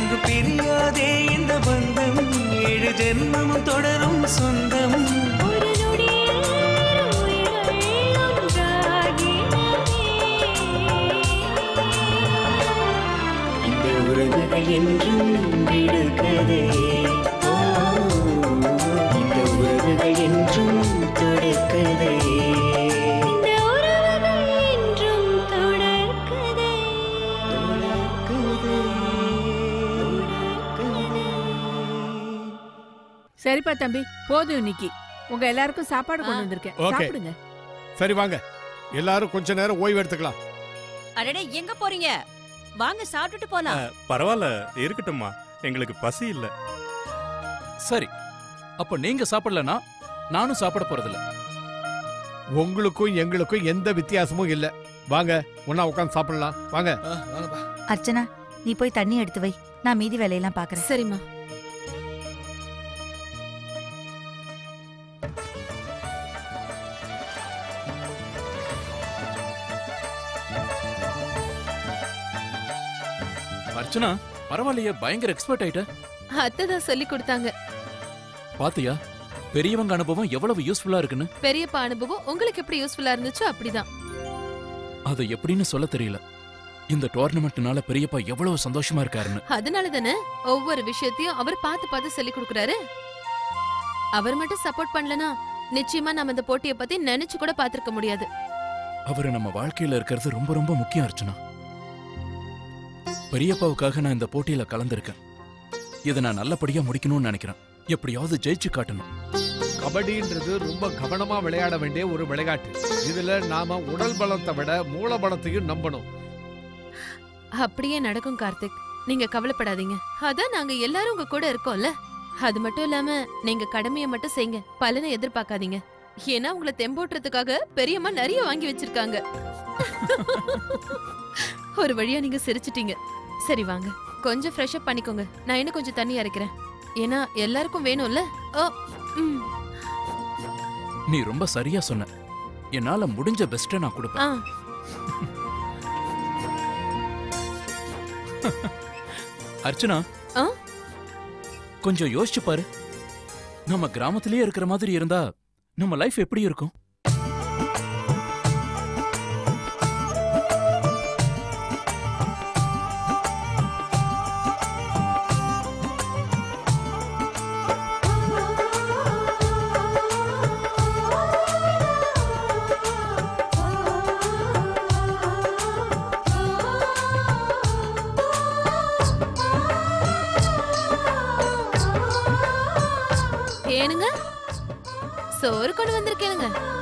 என்று பிரியாதே இந்த பந்தம் 7 ஜென்மமும் தொடரும் சொந்தம் ஒரு நொடியில் உயிர்கள் ஒன்றாகினவே இந்த உறவுகள் என்றும் விடுகதே இந்த உறவுகள் என்றும் தொடர்கதே இந்த உறவுகள் என்றும் தொடர்கதே சரிப்பா தம்பி, போதும் இன்னைக்கு. உங்க எல்லாருக்கும் சாப்பாடு கொண்டு வந்திருக்கேன், சாப்பிடுங்க. சரி வாங்க, எல்லாரும் கொஞ்ச நேரம் ஓய்வு எடுத்துக்கலாம். அடடே, எங்க போறீங்க? வாங்க சாப்பிட்டுட்டு போலாம். பரவாயில்ல, இருக்கட்டும்மா, எங்களுக்கு பசி இல்ல. சரி, அப்ப நீங்க சாப்பிடலனா நானும் சாப்பிட போறதில்ல. உங்களுக்கும் எங்களுக்கும் எந்த வித்தியாசமும் இல்ல. வாங்க, ஒண்ணா உட்கார்ந்து சாப்பிடலாம். வாங்க. அர்ச்சனா, நீ போய் தண்ணி எடுத்து வை, நான் மீதி வேலையெல்லாம் பாக்குறேன். சரிம்மா. அர்ச்சனா, பரவாயில்லையே, பயங்கர எக்ஸ்பர்ட் ஆயிட்ட. அத்தைதான் சொல்லி கொடுத்தாங்க. பாத்தியா, பெரியவங்க அனுபவம் எவ்வளவு யூஸ்ஃபுல்லா இருக்குன்னு. பெரியப்பா அனுபவம் உங்களுக்கு எப்படி யூஸ்ஃபுல்லா இருந்துச்சோ அப்படிதான். அது எப்படின்னு சொல்ல தெரியல. இந்த டோர்னமெண்ட்னால பெரியப்பா எவ்வளவு சந்தோஷமா இருக்காருன்னு. அதனால தானே ஒவ்வொரு விஷயத்தையும் அவர் பார்த்து பார்த்து சொல்லி கொடுக்கறாரு. அவர் மட்டும் சப்போர்ட் பண்ணலனா நிச்சயமா நம்ம இந்த போட்டியை பத்தி நினைச்சு கூட பாத்திருக்க முடியாது. அவரு நம்ம வாழ்க்கையில இருக்கிறது ரொம்ப ரொம்ப முக்கியம் அர்ச்சனா. பெரியப்பாவுக்காக நான் இந்த போட்டியில கலந்திருக்கேன். இதை நான் நல்லபடியா முடிக்கணும்னு நினைக்கிறேன். எப்படியாவது ஜெயிச்சு காட்டணும். கபடின்றது ரொம்ப கவனமா விளையாட வேண்டிய ஒரு விளையாட்டு. இதுல நாம உடல் பலத்தை விட மூல பலத்தையும் நம்பணும். அப்படியே நடக்கும் கார்த்திக், நீங்க கவலைப்படாதீங்க. அதான் நாங்க எல்லாரும் உங்க கூட இருக்கோம்ல. அது மட்டும் இல்லாம நீங்க கடமையை மட்டும் செய்யுங்க, பலனை எதிர்பார்க்காதீங்க. ஏன்னா உங்களை தெம்போட்டுறதுக்காக பெரியம்மா நிறைய வாங்கி வச்சிருக்காங்க. ஒரு வழியா நீங்க சிரிச்சிட்டீங்க. சரி வாங்க, கொஞ்சம் ஃப்ரெஷ் அப் பண்ணிக்கோங்க. நான் இன்னும் கொஞ்சம் தண்ணி இறக்கிறேன், ஏன்னா எல்லாருக்கும் வேணும்ல. நீ ரொம்ப சரியா சொன்ன. என்னால முடிஞ்ச பெஸ்ட நான் கொடுப்பேன். அர்ச்சனா, கொஞ்சம் யோசிச்சு பாரு. நம்ம கிராமத்திலேயே இருக்கிற மாதிரி இருந்தா நம்ம லைஃப் எப்படி இருக்கும்? ஏனுங்க, சோறு கொண்டு வந்திருக்கேனுங்க.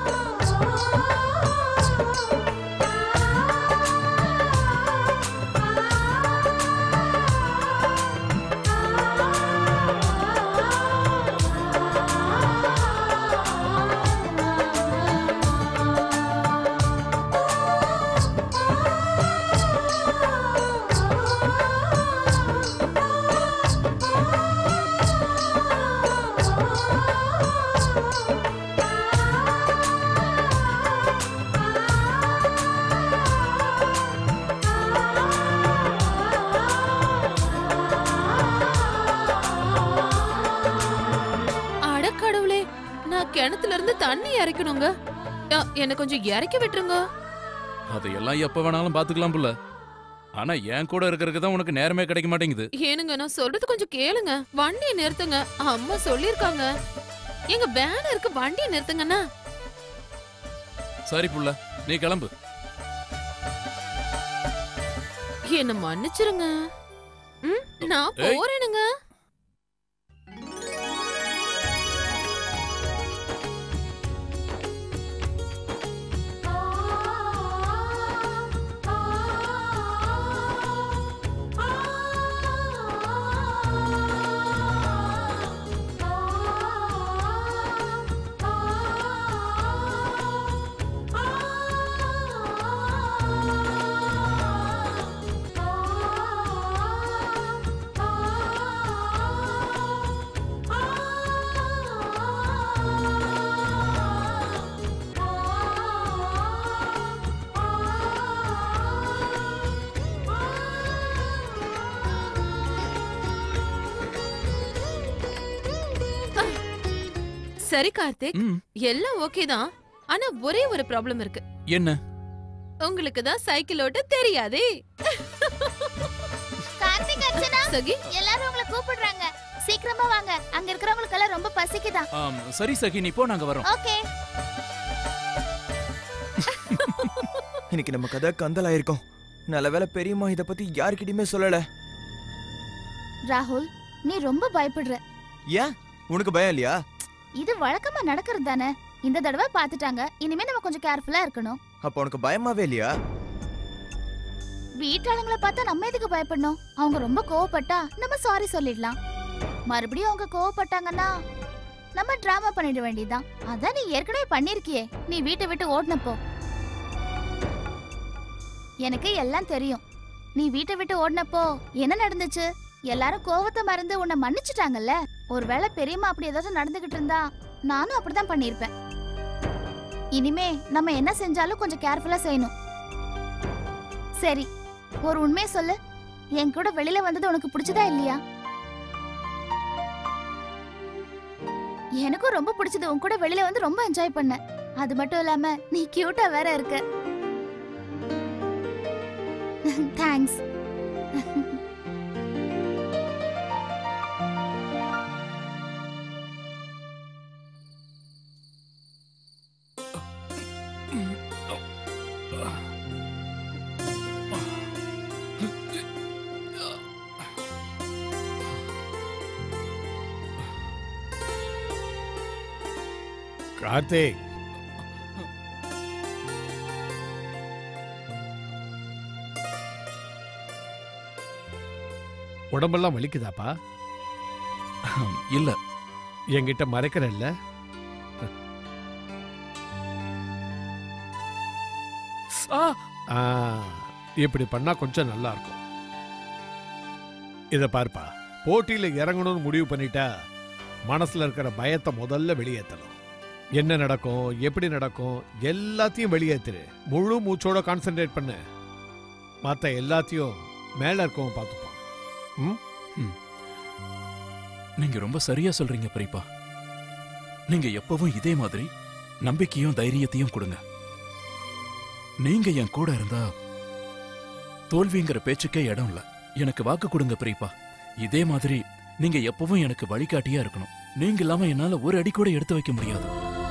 கிணத்துல இருந்து தண்ணி இறக்கணுங்க. என்ன கொஞ்சம் இறக்கி விட்டுருங்க. அதையெல்லாம் எப்ப வேணாலும் பாத்துக்கலாம் புள்ள. ஆனா என் கூட இருக்கிறதுக்கு தான் உனக்கு நேரமே கிடைக்க மாட்டேங்குது. ஏனுங்க, நான் சொல்றது கொஞ்சம் கேளுங்க. வண்டியை நிறுத்துங்க, அம்மா சொல்லிருக்காங்க. எங்க வேன் இருக்கு, வண்டியை நிறுத்துங்கண்ணா. சரி புள்ள, நீ கிளம்பு. என்ன மன்னிச்சிருங்க. நான் போறேனுங்க. சரி கார்த்திக், ம், எல்லாம் ஓகே தான். ஆனா ஒரே ஒரு ப்ராப்ளம் இருக்கு. என்ன? உங்களுக்கு தான் சைக்கிள் ஓட்ட தெரியாதே. கார்த்திக் அர்ச்சனா சகி, எல்லாரும் உங்களை கூப்பிடுறாங்க. சீக்கிரமா வாங்க. அங்க இருக்கிறவங்களுக்கு எல்லாம் ரொம்ப பசிக்குதா. சரி சகி, நீ போ, நாங்க வரோம். ஓகே. இன்னைக்கு நம்ம கதை கந்தலாயிருக்கோம். நல்ல வேளை பெரியம்மா இத பத்தி யார்கிட்டயுமே சொல்லல. ராகுல், நீ ரொம்ப பயப்படுற. ஏன் உனக்கு பயம் இல்லையா? இது வழக்கமா நடக்கிறது தானே. இந்த தடவை பாத்துட்டாங்க. இனிமே நம்ம கொஞ்சம் கேர்ஃபுல்லா இருக்கணும். அப்ப உனக்கு பயமாவே இல்லையா? வீட்டாளுங்களை பார்த்தா நம்ம எதுக்கு பயப்படணும்? அவங்க ரொம்ப கோவப்பட்டா நம்ம சாரி சொல்லிடலாம். மறுபடியும் அவங்க கோவப்பட்டாங்கன்னா நம்ம டிராமா பண்ணிட வேண்டியதுதான். அதான் நீ ஏற்கனவே பண்ணிருக்கியே, நீ வீட்டை விட்டு ஓடினப்போ. எனக்கு எல்லாம் தெரியும். நீ வீட்டை விட்டு ஓடினப்போ என்ன நடந்துச்சு? எல்லாரும் கோவத்தை மறந்து உன்னை மன்னிச்சுட்டாங்கல்ல. ஒருவேளை பெரியம்மா அப்படி ஏதாவது நடந்துகிட்டு இருந்தா நானும் அப்படிதான் பண்ணிருப்பேன். இனிமே நம்ம என்ன செஞ்சாலும் கொஞ்சம் கேர்ஃபுல்லா செய்யணும். சரி, ஒரு உண்மையை சொல்லு. என் கூட வெளியில வந்தது உனக்கு பிடிச்சதா இல்லையா? எனக்கும் ரொம்ப பிடிச்சது. உன் கூட வெளியில வந்து ரொம்ப என்ஜாய் பண்ண. அது மட்டும் இல்லாம நீ கியூட்டா வேற இருக்க. தேங்க்ஸ். கார்த்திக், உடம்பெல்லாம் வலிக்குதாப்பா? இல்ல. என்கிட்ட மறைக்கிறல்ல? இப்படி பண்ணா கொஞ்சம் நல்லா இருக்கும். இத பார்ப்பா, போட்டியில இறங்கணும்னு முடிவு பண்ணிட்டா மனசுல இருக்கிற பயத்தை முதல்ல வெளியேற்றணும். என்ன நடக்கும், எப்படி நடக்கும், எல்லாத்தையும் வெளியேத்துரு. முழு மூச்சோட கான்சென்ட்ரேட் பண்ணு. மத்த எல்லாத்தையும் மேல இருக்கவும் பார்த்துப்போம். நீங்க ரொம்ப சரியா சொல்றீங்க பெரியப்பா. நீங்க எப்பவும் இதே மாதிரி நம்பிக்கையும் தைரியத்தையும் கொடுங்க. நீங்க என் கூட இருந்தா தோல்விங்கிற பேச்சுக்கே இடம் இல்ல. எனக்கு வாக்கு கொடுங்க பெரியப்பா. இதே மாதிரி நீங்க எப்பவும் எனக்கு வழிகாட்டியா இருக்கணும். நீங்க இல்லாம என்னால ஒரு அடி கூட எடுத்து வைக்க முடியாது.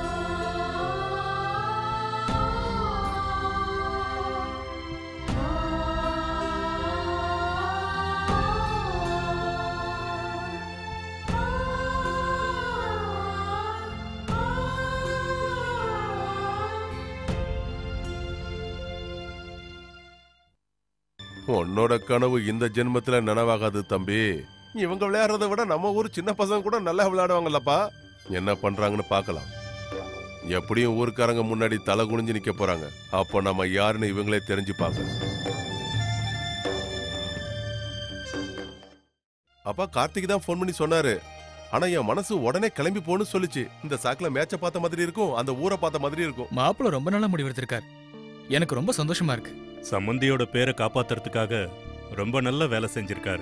உன்னோட கனவு இந்த ஜென்மத்துல நனவாகாது தம்பி. இவங்க விளையாடுறத விட நம்ம ஊர் சின்ன பசங்க கூட நல்லா விளையாடுவாங்கல்லப்பா. என்ன பண்றாங்கன்னு பார்க்கலாம். எப்படியும் ஊருக்காரங்க முன்னாடி தலை குனிஞ்சு நிக்க போறாங்க. அப்போ நம்ம யாருன்னு இவங்களே தெரிஞ்சுப்பாங்க. அப்பா கார்த்திக் தான் போன் பண்ணி சொன்னாரு. ஆனா என் மனசு உடனே கிளம்பி போன்னு சொல்லிச்சு. இந்த சாக்குல மேட்ச பார்த்த மாதிரி இருக்கும், அந்த ஊரை பார்த்த மாதிரி இருக்கும். மாப்பிள்ள ரொம்ப நல்லா முடிவெடுத்திருக்காரு. எனக்கு ரொம்ப சந்தோஷமா இருக்கு. சம்பந்தியோட பேரை காப்பாத்துறதுக்காக ரொம்ப நல்ல வேலை செஞ்சிருக்காரு.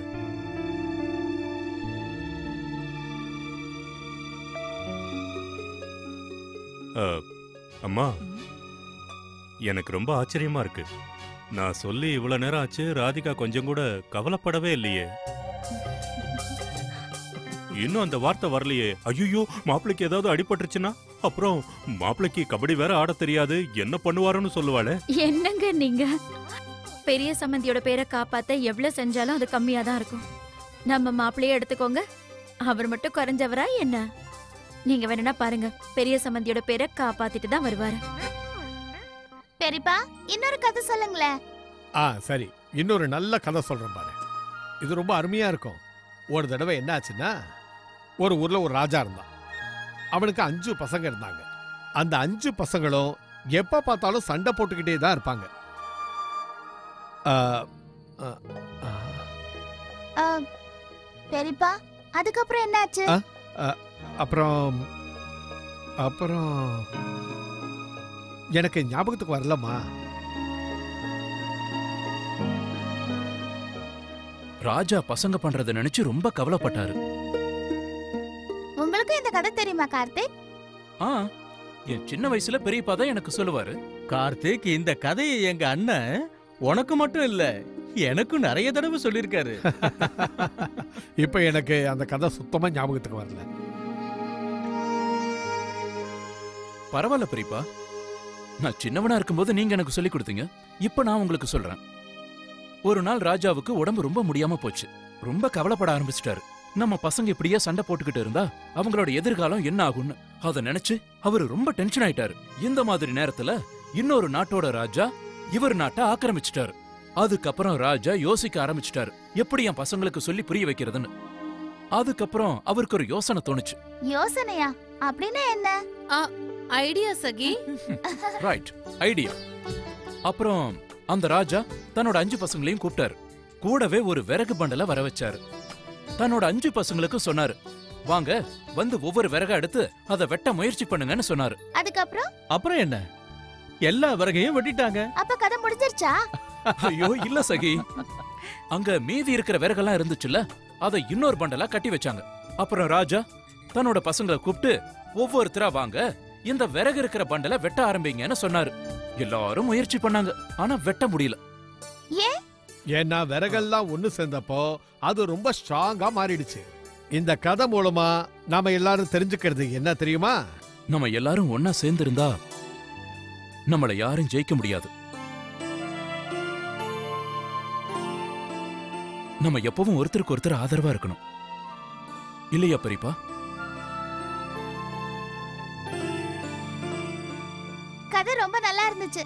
அம்மா, எனக்கு ரொம்ப ஆச்சரியமா இருக்கு. நான் சொல்லி இவ்வளவு நேரம் ஆச்சு, ராதிகா கொஞ்சம் கூட கவலைப்படவே இல்லையே. இன்னும் அந்த வார்த்தை வரலையே. ஐயோ, மாப்பிளைக்கு ஏதாவது அடிபட்டுருச்சுன்னா அப்புறம் மாப்பிளைக்கு கபடி வேற ஆட தெரியாது, என்ன பண்ணுவாருன்னு சொல்லுவாளே. என்னங்க நீங்க? பெரிய சம்பந்தியோட பேரை காப்பாத்த எவ்வளவு செஞ்சாலும் அது கம்மியா தான் இருக்கும். நம்ம மாப்பிளையே எடுத்துக்கோங்க, அவர் மட்டும் குறைஞ்சவரா என்ன? நீங்க வேணும்னா பாருங்க, பெரிய சம்பந்தியோட பேரை காப்பாத்திட்டு தான் வருவாரு. பெரியப்பா, இன்னொரு கதை சொல்லுங்களேன். சரி, இன்னொரு நல்ல கதை சொல்றேன் பாரு. இது ரொம்ப அருமையா இருக்கும். ஒரு தடவை என்ன ஆச்சுன்னா, ஒரு ஊர்ல ஒரு ராஜா இருந்தான். அவனுக்கு 5 பசங்க இருந்தாங்க. அந்த 5 பசங்களும் எப்ப பார்த்தாலும் சண்டை போட்டுக்கிட்டே தான் இருப்பாங்க. பெரியப்பா, அதுக்கப்புறம் என்னாச்சு? அப்புறம் அப்புறம் எனக்கு ஞாபகத்துக்கு வரலம்மா. ராஜா பசங்க பண்றத நினைச்சு ரொம்ப கவலைப்பட்டாரு. உங்களுக்கு இந்த கதை தெரியுமா கார்த்திக்? ஆ, என் சின்ன வயசுல பெரியப்பா தான் எனக்கு சொல்லுவாரு. கார்த்திக், இந்த கதையை எங்க அண்ணன் உனக்கு மட்டும் இல்ல எனக்கும் நிறைய தடவை சொல்லிருக்காரு. இப்ப எனக்கு அந்த கதை சுத்தமா ஞாபகத்துக்கு வரல. பரவாயில்ல பெரியப்பா, நான் சின்னவனா இருக்கும்போது நீங்க எனக்கு சொல்லி கொடுத்தீங்க. இப்ப நான் உங்களுக்கு சொல்றேன். ஒரு நாள் ராஜாவுக்கு உடம்பு ரொம்ப முடியாம போச்சு. ரொம்ப கவலைப்பட ஆரம்பிச்சிட்டாரு. நம்ம பசங்க இப்படியே சண்டை போட்டுக்கிட்டு இருந்தா அவங்களோட எதிர்காலம் என்ன ஆகும்னு அத நினைச்சு அவரு ரொம்ப டென்ஷன் ஆயிட்டாரு. இந்த மாதிரி நேரத்துல இன்னொரு நாட்டோட ராஜா இவர் நாட்டை ஆக்கிரமிச்சிட்டாரு. அதுக்கப்புறம் ராஜா யோசிக்க ஆரம்பிச்சிட்டாரு, எப்படி என் பசங்களுக்கு சொல்லி புரிய வைக்கிறதுன்னு. அதுக்கப்புறம் அவருக்கு ஒரு யோசனை தோணுச்சு. யோசனையா? அப்படின்னா என்ன? ஐடியா சகி. Right, idea. அப்புறம் அந்த ராஜா தன்னோட 5 பசங்களையும் கூப்பிட்டாரு. கூடவே ஒரு விறகு பண்டல வர வச்சாரு. தன்னோட 5 பசங்களுக்கு சொன்னாரு, வாங்க வந்து ஒவ்வொரு விறக எடுத்து அதை வெட்ட முயற்சி பண்ணுங்கன்னு சொன்னாரு. அதுக்கப்புறம் அப்புறம் என்ன, எல்லா விறகையும் வெட்டிட்டாங்க. அப்ப கதை முடிஞ்சிருச்சா? ஐயோ இல்ல சகி, அங்க மீதி இருக்கிற விறகெல்லாம் இருந்துச்சுல்ல, அதை இன்னொரு பண்டலா கட்டி வச்சாங்க. அப்புறம் ராஜா தன்னோட பசங்களை கூப்பிட்டு ஒவ்வொருத்தரா வாங்க இந்த விறகு இருக்கிற பண்டல வெட்ட ஆரம்பிங்கன்னு சொன்னாரு. எல்லாரும் முயற்சி பண்ணாங்க, ஆனா வெட்ட முடியல. ஏன்? ஏன்னா விறகெல்லாம் ஒண்ணு சேர்ந்தப்போ அது ரொம்ப ஸ்ட்ராங்கா மாறிடுச்சு. இந்த கதை மூலமா நாம எல்லாரும் தெரிஞ்சுக்கிறது என்ன தெரியுமா? நம்ம எல்லாரும் ஒன்னா சேர்ந்திருந்தா நம்மள யாரும் ஜெயிக்க முடியாது. நம்ம எப்பவும் ஒருத்தருக்கு ஒருத்தர் ஆதரவா இருக்கணும், இல்லையா பெரியப்பா? கதை ரொம்ப நல்லா இருந்துச்சு.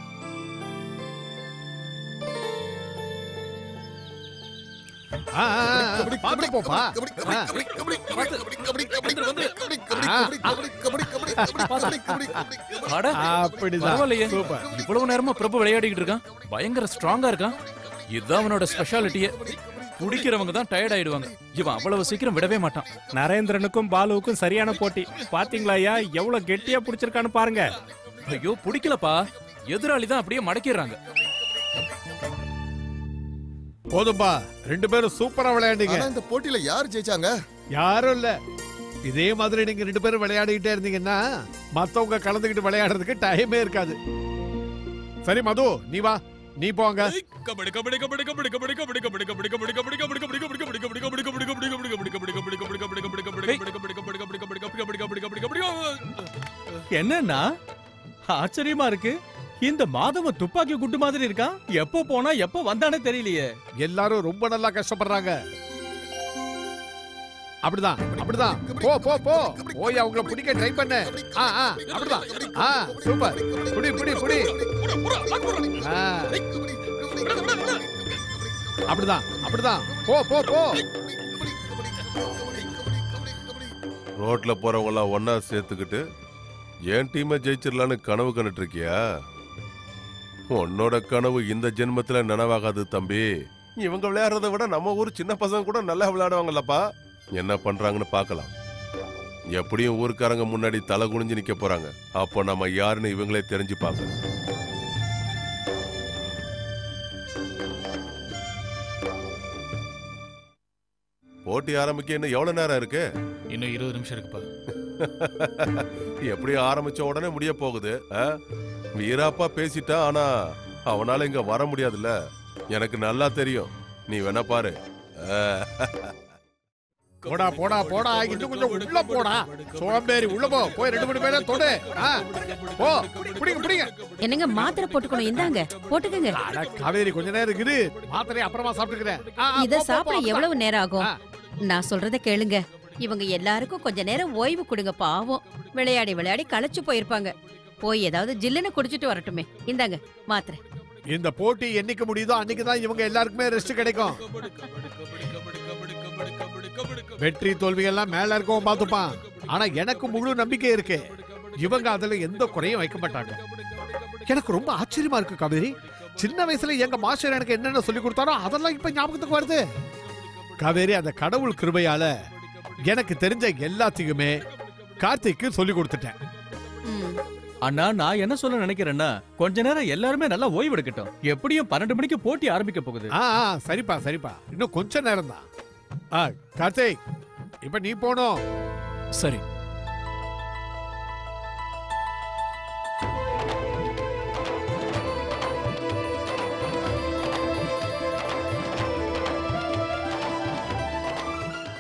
பாத்து போப்பா. பரவாயில்லையே, இவ்வளவு நேரமா பிரபு விளையாடிக்கிட்டு இருக்கான். பயங்கர ஸ்ட்ராங்கா இருக்கான். இதுதான் அவனோட ஸ்பெஷாலிட்டியே. குடிக்கிறவங்க தான் டயர்ட் ஆயிடுவாங்க. இவன் அவ்வளவு சீக்கிரம் விடவே மாட்டான். நரேந்திரனுக்கும் பாலுவுக்கும் சரியான போட்டி. பாத்தீங்களா ஐயா, எவ்வளவு கெட்டியா புடிச்சிருக்கான்னு பாருங்க. ஐயோ பிடிக்கலப்பா, எதிராளி தான் அப்படியே மடக்கிடுறாங்க. போதும்பா, 2 பேரும் சூப்பரா விளையாண்டீங்க. இந்த போட்டியில யார் ஜெயிச்சாங்க? யாரும் இல்ல. இதே மாதிரி நீங்க 2 பேரும் விளையாடிக்கிட்டே இருந்தீங்கன்னா மத்தவங்க கலந்துக்கிட்டு விளையாடுறதுக்கு டைமே இருக்காது. சரி மது, நீ வா, நீ போங்க. என்னன்னா ஆச்சரியமா இருக்கு, இந்த மாதவ துப்பாக்கி குட்டு மாதிரி இருக்கான். எப்போ போனா எப்போ வந்தானே தெரியலையே. எல்லாரும் ரொம்ப நல்லா கஷ்டப்படுறாங்க. அப்படிதான் அப்படிதான், போ போ போ, போய் அவங்கள பிடிக்க ட்ரை பண்ணு. அப்படிதான். சூப்பர், புடி புடி புடி. அப்படிதான் அப்படிதான், போ போ போ. ரோட்ல போறவங்க எல்லாம் ஒன்னா சேர்த்துக்கிட்டு என் டீமை ஜெயிச்சிடலான்னு கனவு கண்டுட்டு இருக்கியா? உன்னோட கனவு இந்த ஜென்மத்துல நனவாகாது தம்பி. இவங்க விளையாடுறத விட நம்ம ஊர் சின்ன பசங்க கூட நல்லா விளையாடுவாங்கல்லப்பா. என்ன பண்றாங்கன்னு பார்க்கலாம். எப்படியும் ஊருக்காரங்க முன்னாடி தலை குனிஞ்சு நிக்க போறாங்க. அப்போ நம்ம யாருன்னு இவங்களே தெரிஞ்சுப்பாங்க. போட்டி ஆரம்பிக்க இன்னும் எவ்வளவு நேரம் இருக்கு? இன்னும் 20 நிமிஷம் இருக்குப்பா. எப்படி ஆரம்பிச்ச உடனே முடிய போகுது. வீராப்பா பேசிட்டா, ஆனா அவனால இங்க வர முடியாதுல்ல. எனக்கு நல்லா தெரியும். நீ வேணா பாரு. போடா போடா போடா, இன்னும் கொஞ்சம் உள்ள போடா. சோம்பேறி, உள்ள போ. போய் 2-3 பேரை தொடு. போ, பிடிங்க பிடிங்க. என்னங்க மாத்திரை போட்டுக்கணும், இந்தாங்க போட்டுக்கங்க. அட காவேரி, கொஞ்ச நேரம் இரு, மாத்திரை அப்புறமா சாப்பிட்டுக்கிறேன். இத சாப்பிட எவ்வளவு நேரம் ஆகும்? நான் சொல்றத கேளுங்க. இவங்க எல்லாருக்கும் கொஞ்ச நேரம் ஓய்வு கொடுங்க. பாவம், விளையாடி விளையாடி களைச்சு போயிருப்பாங்க. போய் ஏதாவது ஜில்லுன்னு குடிச்சிட்டு வரட்டுமே. இந்தாங்க மாத்திரை. இந்த போட்டி என்னைக்கு முடியுதோ அன்னைக்கு தான் இவங்க எல்லாருக்குமே ரெஸ்ட் கிடைக்கும். வெற்றி தோல்வி எல்லாம் மேல இருக்கவும் பார்த்துப்பான். ஆனா எனக்கு முழு நம்பிக்கை இருக்கு, இவங்க அதுல எந்த குறையும் வைக்க மாட்டாங்க. எனக்கு ரொம்ப ஆச்சரியமா இருக்கு காவேரி. சின்ன வயசுல எங்க மாஸ்டர் எனக்கு என்னென்ன சொல்லி கொடுத்தாரோ அதெல்லாம் இப்ப ஞாபகத்துக்கு வருது. காவேரி, அந்த கடவுள் கிருபையால எனக்கு தெரிஞ்ச எல்லாத்தையுமே கார்த்திக்கு சொல்லி கொடுத்துட்டேன். அண்ணா, நான் என்ன சொல்ல நினைக்கிறேன்னா, கொஞ்ச நேரம் எல்லாருமே நல்லா ஓய்வு எடுக்கட்டும். எப்படியும் 12 மணிக்கு போட்டி ஆரம்பிக்க போகுது. சரிப்பா சரிப்பா, இன்னும் கொஞ்ச நேரம் தான். கார்த்திக், இப்ப நீ போனோம். சரி.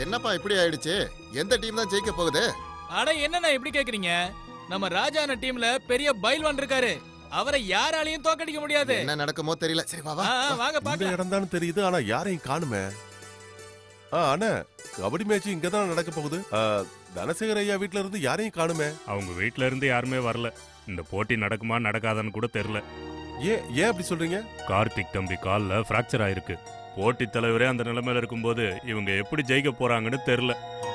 என்னப்பா இப்படி ஆயிடுச்சு? எந்த டீம் தான் ஜெயிக்க போகுது? அட என்னண்ணா இப்படி கேக்குறீங்க? நம்ம ராஜான டீம்ல பெரிய பைல்வான் இருக்காரு. அவரை யாராலையும் தோக்கடிக்க முடியாது. என்ன நடக்குமோ தெரியல. சரி வா வா. வாங்க இந்த பாக்கலாம். இடம் தான் தெரியுது, ஆனா யாரையும் காணுமே. அண்ணா, கபடி மேட்ச் இங்க தான் நடக்க போகுது. தனசேகர் ஐயா வீட்ல இருந்து யாரையும் காணுமே. அவங்க வீட்ல இருந்து யாருமே வரல. இந்த போட்டி நடக்குமா நடக்காதான்னு கூட தெரியல. ஏன் அப்படி சொல்றீங்க? கார்த்திக் தம்பி கால்ல பிராக்சர் ஆயிருக்கு. போட்டி தலைவரே அந்த நிலைமையில இருக்கும்போது இவங்க எப்படி ஜெயிக்க போறாங்கன்னு தெரியல.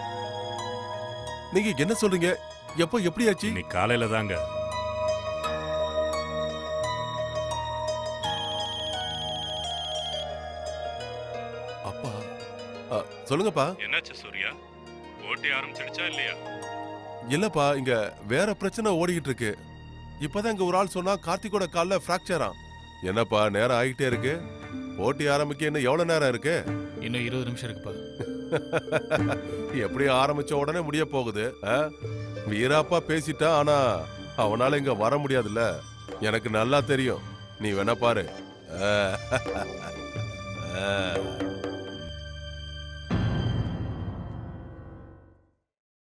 நீங்க என்ன சொல்றீங்க? எப்போ எப்படி ஆச்சு? இன்னைக்கு காலையில தாங்க. அப்பா சொல்லுங்கப்பா. என்னாச்சு சூர்யா? போட்டி ஆரம்பிச்சிடுச்சா இல்லையா? இல்லப்பா, இங்க வேற பிரச்சனை ஓடிக்கிட்டு இருக்கு. இப்பதான் இங்க ஒரு ஆள் சொன்னா கார்த்திகோட கால்ல பிராக்சரா. என்னப்பா நேரம் ஆகிட்டே இருக்கு. போட்டி ஆரம்பிக்க இன்னும் எவ்வளவு நேரம் இருக்கு? இன்னும் 20 நிமிஷம் இருக்குப்பா. எப்படி ஆரம்பிச்ச உடனே முடிய போகுது. வீராப்பா பேசிட்டா, ஆனா அவனால இங்க வர முடியாதுல்ல. எனக்கு நல்லா தெரியும். நீ வேணா பாரு.